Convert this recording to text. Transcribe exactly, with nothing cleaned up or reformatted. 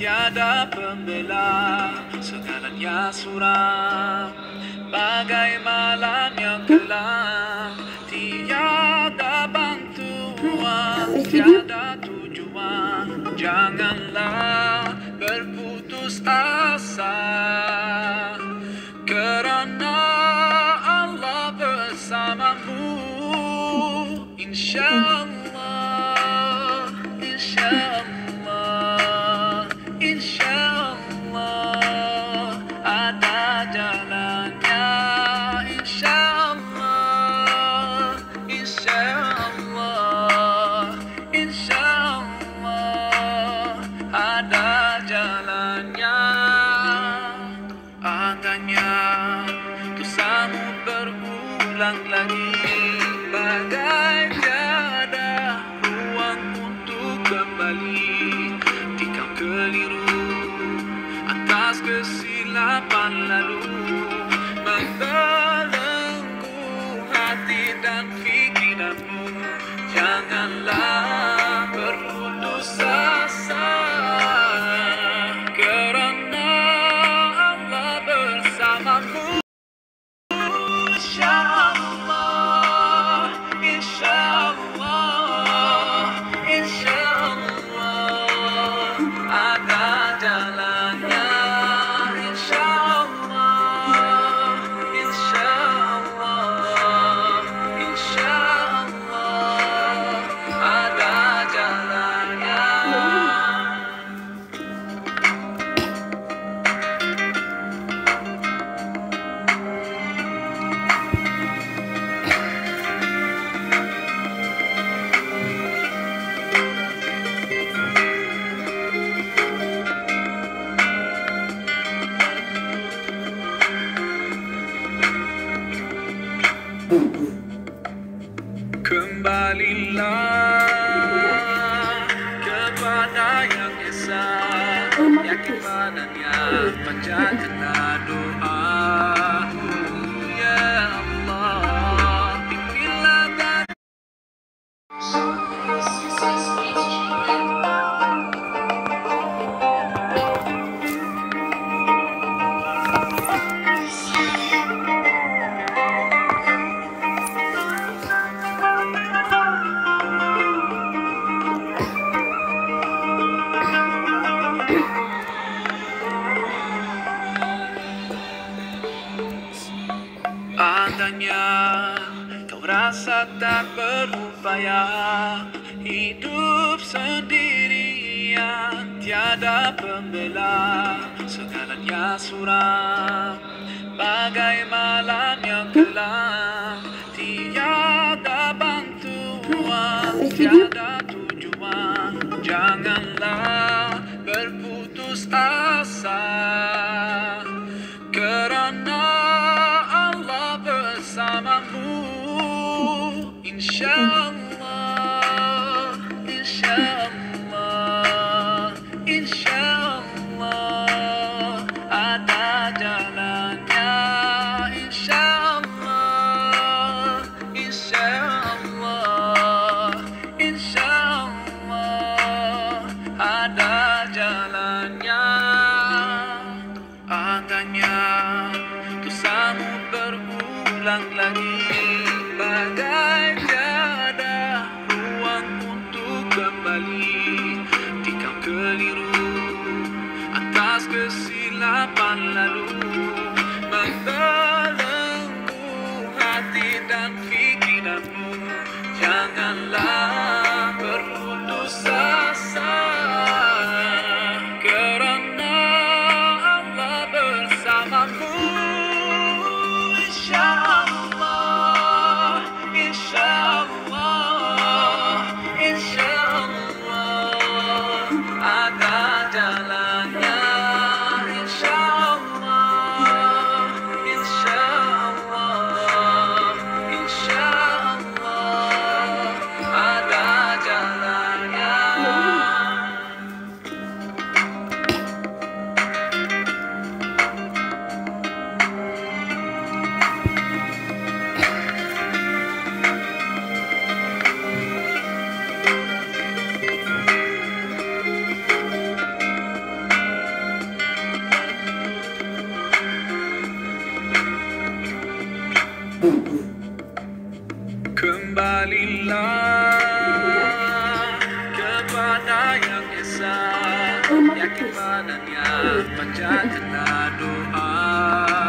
tiada pembela, segalanya suram bagai malam yang gelap. Tiada bantuan, tiada tujuan, janganlah berputus asa, kerana Allah bersamamu. InsyaAllah, InsyaAllah, InsyaAllah ada jalannya. InsyaAllah, InsyaAllah, InsyaAllah ada jalannya. Andainya dosamu berulang lagi, bagai tiada ruang untuk kembali. Jika keliru atas kesilapan lalu, membelenggu hati dan pikiranmu, janganlah berputus asa, kerana Allah bersamamu. InsyaAllah, InsyaAllah, InsyaAllah ada jalannya. InsyaAllah, InsyaAllah, InsyaAllah ada jalannya. Kembalilah kepada yang esa, yakin padanya, panjatkanlah doa. Ya Allah, pimpinlah dan andainya kau rasa tak berupaya, hidup sendirian tiada pembela, segalanya suram bagai malam yang gelap. Tiada bantuan, tiada tujuan, janganlah berputus asa, kerana Allah bersamamu. InsyaAllah, InsyaAllah, InsyaAllah ada jalannya. InsyaAllah, InsyaAllah, InsyaAllah ada jalannya. Andainya dosamu berulang lagi, bagai tiada ruang untuk kembali. Jika keliru atas kesilapan lalu, membelenggu hati dan pikiranmu, janganlah berputus asa, kerana Allah bersamamu. InsyaAllah, InsyaAllah, InsyaAllah ada jalannya. InsyaAllah, Berilah kepada yang esa, yakin padanya, panjatkanlah doa.